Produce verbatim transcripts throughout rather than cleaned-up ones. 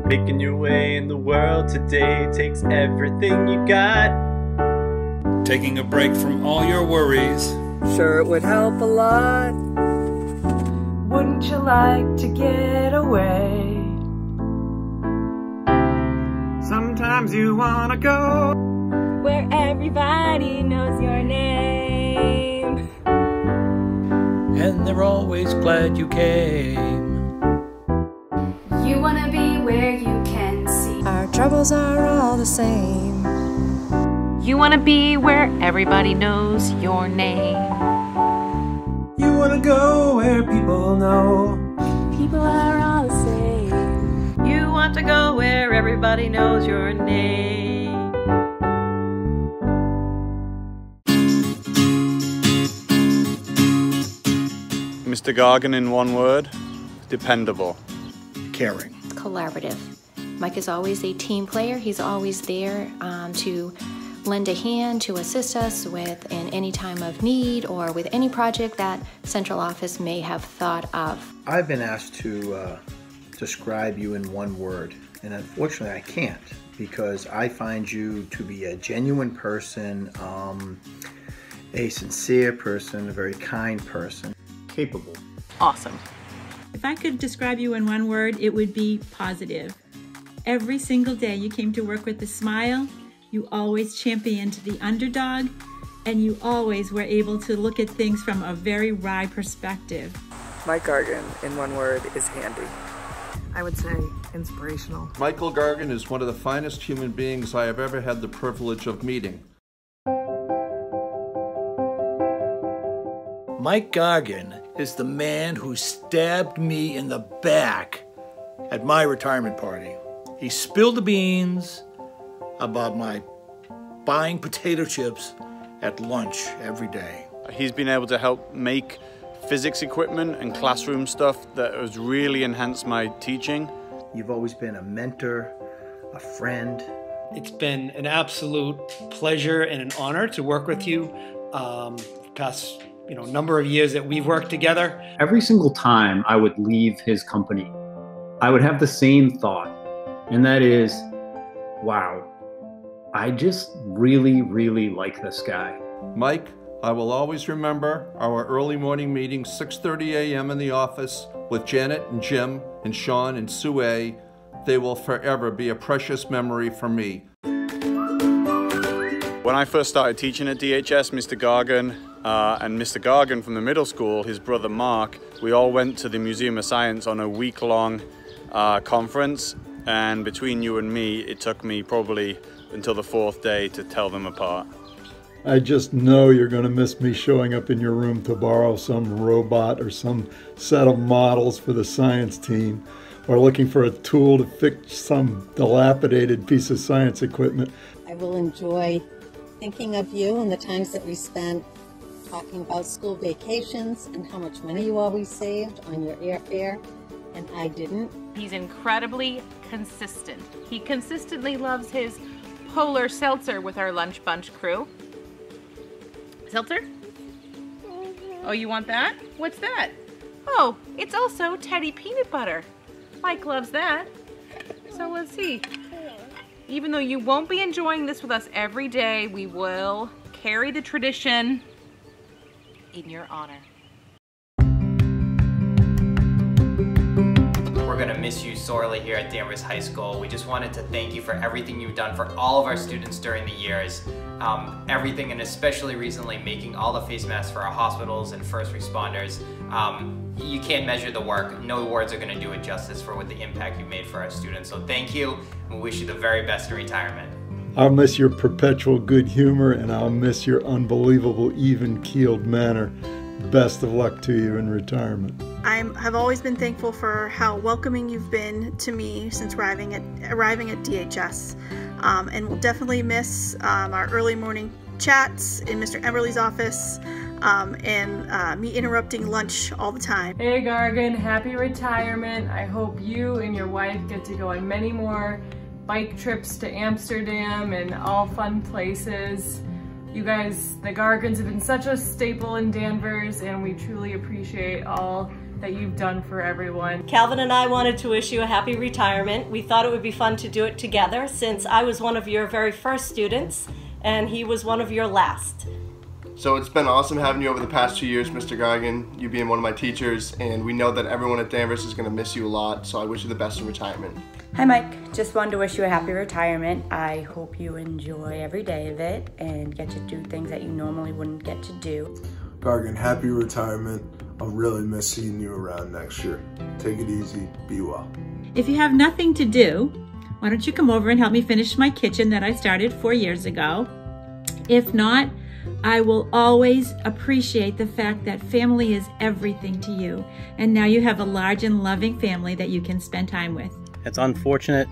Making your way in the world today takes everything you got. Taking a break from all your worries. Sure, it would help a lot. Wouldn't you like to get away? Sometimes you wanna go where everybody knows your name, and they're always glad you came. You wanna be where you can see our troubles are all the same. You wanna be where everybody knows your name. You wanna go where people know people are all the same. You want to go where everybody knows your name. Mister Gargan in one word, dependable. Caring. Collaborative. Mike is always a team player. He's always there um, to lend a hand, to assist us with in any time of need or with any project that central office may have thought of. I've been asked to uh, describe you in one word, and unfortunately I can't, because I find you to be a genuine person, um, a sincere person, a very kind person. Capable. Awesome. If I could describe you in one word, it would be positive. Every single day you came to work with a smile, you always championed the underdog, and you always were able to look at things from a very wry perspective. Mike Gargan, in one word, is handy. I would say inspirational. Michael Gargan is one of the finest human beings I have ever had the privilege of meeting. Mike Gargan is the man who stabbed me in the back at my retirement party. He spilled the beans about my buying potato chips at lunch every day. He's been able to help make physics equipment and classroom stuff that has really enhanced my teaching. You've always been a mentor, a friend. It's been an absolute pleasure and an honor to work with you um, past you know, number of years that we've worked together. Every single time I would leave his company, I would have the same thought, and that is, wow, I just really, really like this guy. Mike, I will always remember our early morning meeting, six thirty a m in the office with Janet and Jim and Sean and Sue A. They will forever be a precious memory for me. When I first started teaching at D H S, Mister Gargan uh, and Mister Gargan from the middle school, his brother Mark, we all went to the Museum of Science on a week-long uh, conference, and between you and me, it took me probably until the fourth day to tell them apart. I just know you're going to miss me showing up in your room to borrow some robot or some set of models for the science team, or looking for a tool to fix some dilapidated piece of science equipment. I will enjoy thinking of you and the times that we spent talking about school vacations and how much money you always saved on your airfare, and I didn't. He's incredibly consistent. He consistently loves his polar seltzer with our lunch bunch crew. Seltzer? Oh, you want that? What's that? Oh, it's also Teddy peanut butter. Mike loves that. So let's see. Even though you won't be enjoying this with us every day, we will carry the tradition in your honor. We're gonna miss you sorely here at Danvers High School. We just wanted to thank you for everything you've done for all of our students during the years. Um, everything, and especially recently making all the face masks for our hospitals and first responders. Um, you can't measure the work. No words are gonna do it justice for what the impact you made for our students. So thank you, and we wish you the very best in retirement. I'll miss your perpetual good humor, and I'll miss your unbelievable even-keeled manner. Best of luck to you in retirement. I have always been thankful for how welcoming you've been to me since arriving at arriving at D H S, um, and we'll definitely miss um, our early morning chats in Mister Everly's office, um, and uh, me interrupting lunch all the time. Hey Gargan, happy retirement. I hope you and your wife get to go on many more bike trips to Amsterdam and all fun places. You guys, the Gargans, have been such a staple in Danvers, and we truly appreciate all that you've done for everyone. Calvin and I wanted to wish you a happy retirement. We thought it would be fun to do it together since I was one of your very first students and he was one of your last. So it's been awesome having you over the past two years, Mister Gargan, you being one of my teachers, and we know that everyone at Danvers is going to miss you a lot, so I wish you the best in retirement. Hi Mike, just wanted to wish you a happy retirement. I hope you enjoy every day of it and get to do things that you normally wouldn't get to do. Gargan, happy retirement. I'll really miss seeing you around next year. Take it easy, be well. If you have nothing to do, why don't you come over and help me finish my kitchen that I started four years ago? If not, I will always appreciate the fact that family is everything to you, and now you have a large and loving family that you can spend time with. It's unfortunate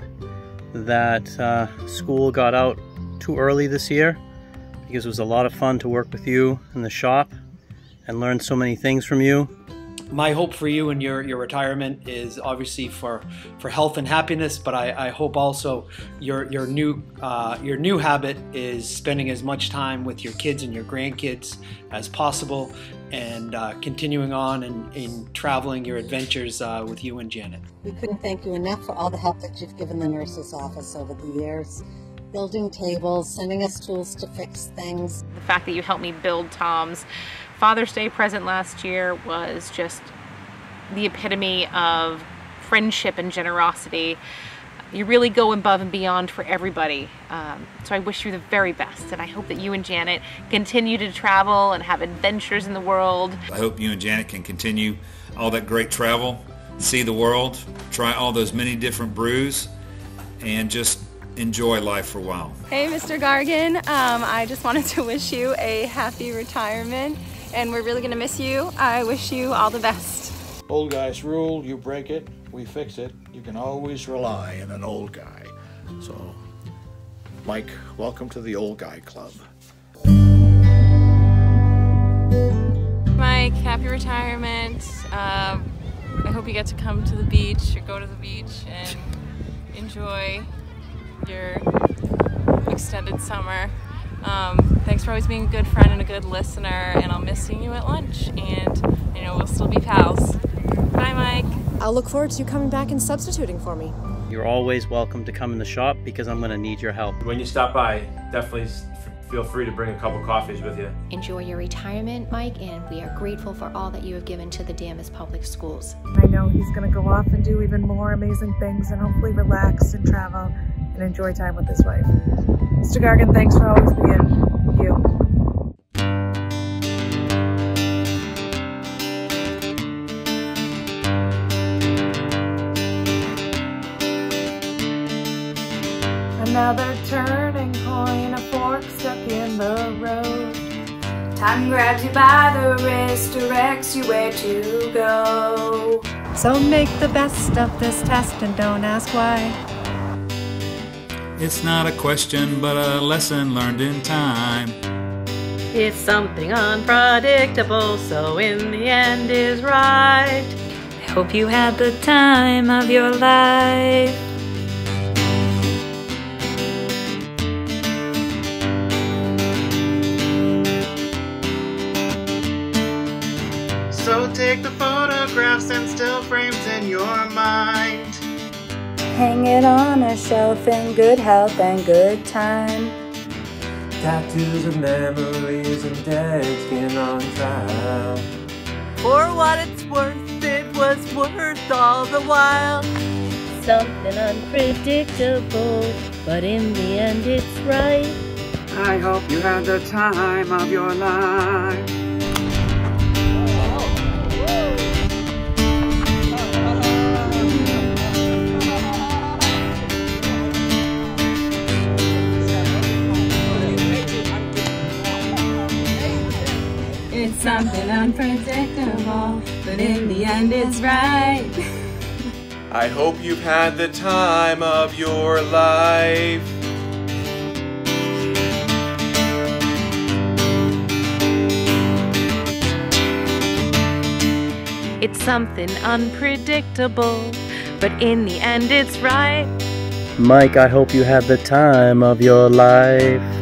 that uh, school got out too early this year, because it was a lot of fun to work with you in the shop and learn so many things from you. My hope for you and your, your retirement is obviously for, for health and happiness, but I, I hope also your, your, new, uh, your new habit is spending as much time with your kids and your grandkids as possible, and uh, continuing on and, and traveling your adventures uh, with you and Janet. We couldn't thank you enough for all the help that you've given the nurse's office over the years. Building tables, sending us tools to fix things. The fact that you helped me build Tom's Father's Day present last year was just the epitome of friendship and generosity. You really go above and beyond for everybody. Um, so I wish you the very best, and I hope that you and Janet continue to travel and have adventures in the world. I hope you and Janet can continue all that great travel, see the world, try all those many different brews, and just enjoy life for a while. Hey Mister Gargan, um, I just wanted to wish you a happy retirement, and we're really going to miss you. I wish you all the best. Old guys rule, you break it, we fix it. You can always rely on an old guy. So, Mike, welcome to the Old Guy Club. Mike, happy retirement. Uh, I hope you get to come to the beach or go to the beach and enjoy your extended summer. Um, thanks for always being a good friend and a good listener, and I'll miss seeing you at lunch, and you know, we'll still be pals. Bye, Mike. I'll look forward to you coming back and substituting for me. You're always welcome to come in the shop because I'm going to need your help. When you stop by, definitely feel free to bring a couple coffees with you. Enjoy your retirement, Mike, and we are grateful for all that you have given to the Danvers Public Schools. I know he's going to go off and do even more amazing things and hopefully relax and travel and enjoy time with his wife. Mister Gargan, thanks for always being you. Another turning point, a fork stuck in the road. Time grabs you by the wrist, directs you where to go. So make the best of this test and don't ask why. It's not a question, but a lesson learned in time. It's something unpredictable, so in the end is right. I hope you had the time of your life. So take the photographs and still frames in your mind. Hang it on a shelf in good health and good time. Tattoos of memories and dead skin on trial. For what it's worth, it was worth all the while. Something unpredictable, but in the end it's right. I hope you had the time of your life. It's something unpredictable, but in the end it's right. I hope you've had the time of your life. It's something unpredictable, but in the end it's right. Mike, I hope you had the time of your life.